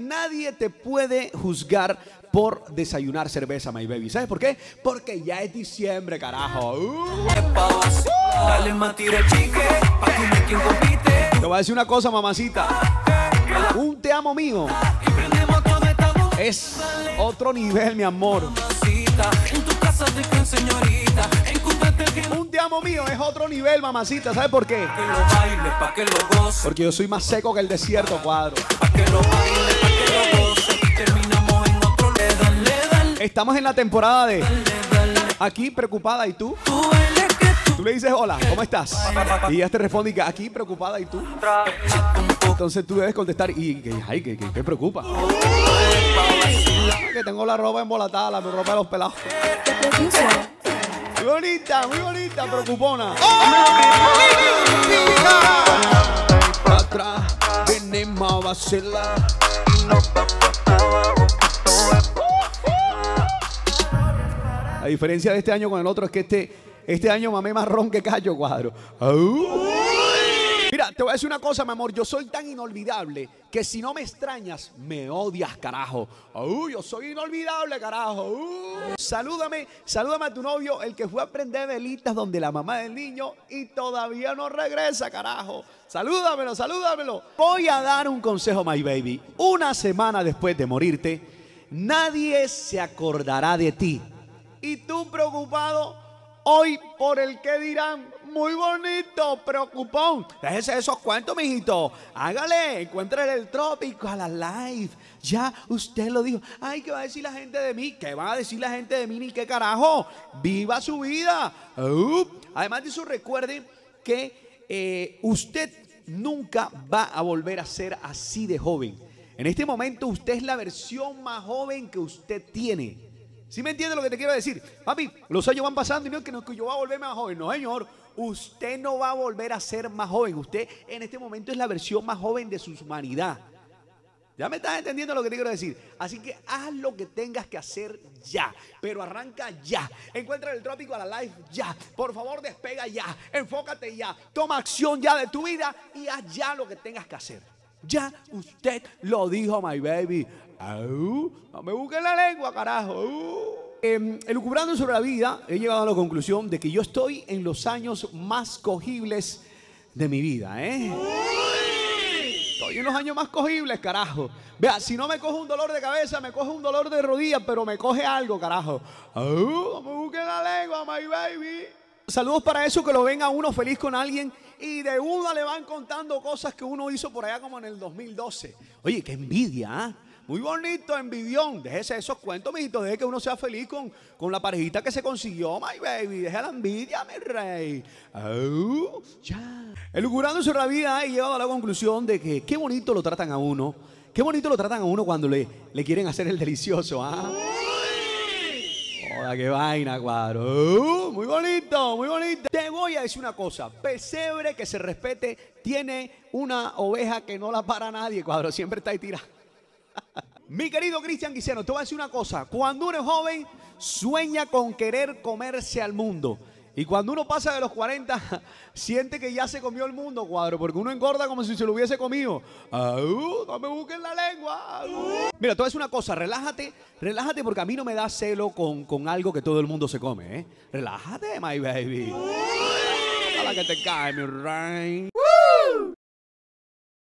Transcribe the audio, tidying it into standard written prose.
Nadie te puede juzgar por desayunar cerveza, my baby. ¿Sabes por qué? Porque ya es diciembre, carajo. Te voy a decir una cosa, mamacita. Un te amo mío es otro nivel, mi amor. Un te amo mío es otro nivel, mamacita. ¿Sabes por qué? Porque yo soy más seco que el desierto, cuadro. Estamos en la temporada de Aquí Preocupada y tú. Tú le dices hola, ¿cómo estás? Y ella te responde que aquí preocupada y tú. Entonces tú debes contestar ¿qué preocupa? Que tengo la ropa embolatada, la ropa de los pelados. Muy bonita, preocupona. Atrás venimos a vacilar. La diferencia de este año con el otro es que este año mamé más ron que callo, cuadro. Mira, te voy a decir una cosa, mi amor. Yo soy tan inolvidable que si no me extrañas, me odias, carajo. Yo soy inolvidable, carajo. Salúdame a tu novio, el que fue a prender velitas donde la mamá del niño y todavía no regresa, carajo. Salúdamelo. Voy a dar un consejo, my baby. Una semana después de morirte, nadie se acordará de ti. Y tú preocupado hoy por el que dirán. Muy bonito, preocupón. Déjese esos cuentos, mijito. Hágale, encuéntrele el trópico a la live. Ya usted lo dijo. Ay, ¿qué va a decir la gente de mí? ¿Qué va a decir la gente de mí? Ni qué carajo. Viva su vida. Además de eso, recuerde que usted nunca va a volver a ser así de joven. En este momento usted es la versión más joven que usted tiene. ¿Sí me entiende lo que te quiero decir? Papi, los años van pasando y no es que yo voy a volver más joven. No, señor. Usted no va a volver a ser más joven. Usted en este momento es la versión más joven de su humanidad. ¿Ya me estás entendiendo lo que te quiero decir? Así que haz lo que tengas que hacer ya. Pero arranca ya. Encuentra el trópico a la live ya. Por favor, despega ya. Enfócate ya. Toma acción ya de tu vida y haz ya lo que tengas que hacer. Ya usted lo dijo, my baby. No me busquen la lengua, carajo. Elucubrando sobre la vida, he llegado a la conclusión de que yo estoy en los años más cogibles de mi vida, Estoy en los años más cogibles, carajo. Vea, si no me coge un dolor de cabeza, me coge un dolor de rodilla, pero me coge algo, carajo. No me busquen la lengua, my baby. Saludos para eso, que lo ven a uno feliz con alguien y de una le van contando cosas que uno hizo por allá como en el 2012. Oye, qué envidia, ¿ah? Muy bonito, envidión. Déjese esos cuentos, mijito. Deje que uno sea feliz con la parejita que se consiguió, my baby. Deje la envidia, mi rey. Ya. Elucubrando sobre la vida, he llegado a la conclusión de que qué bonito lo tratan a uno. Qué bonito lo tratan a uno cuando le quieren hacer el delicioso, ¿ah? Hola, qué vaina, cuadro. Muy bonito, muy bonito. Te voy a decir una cosa. Pesebre que se respete tiene una oveja que no la para nadie, cuadro. Siempre está ahí tirada. Mi querido Cristian Guiseno, te voy a decir una cosa. Cuando uno es joven, sueña con querer comerse al mundo. Y cuando uno pasa de los 40, siente que ya se comió el mundo, cuadro. Porque uno engorda como si se lo hubiese comido. No me busquen la lengua. Mira, te voy a decir una cosa. Relájate porque a mí no me da celo con algo que todo el mundo se come, Relájate, my baby. Ojalá que te cae, mi rey.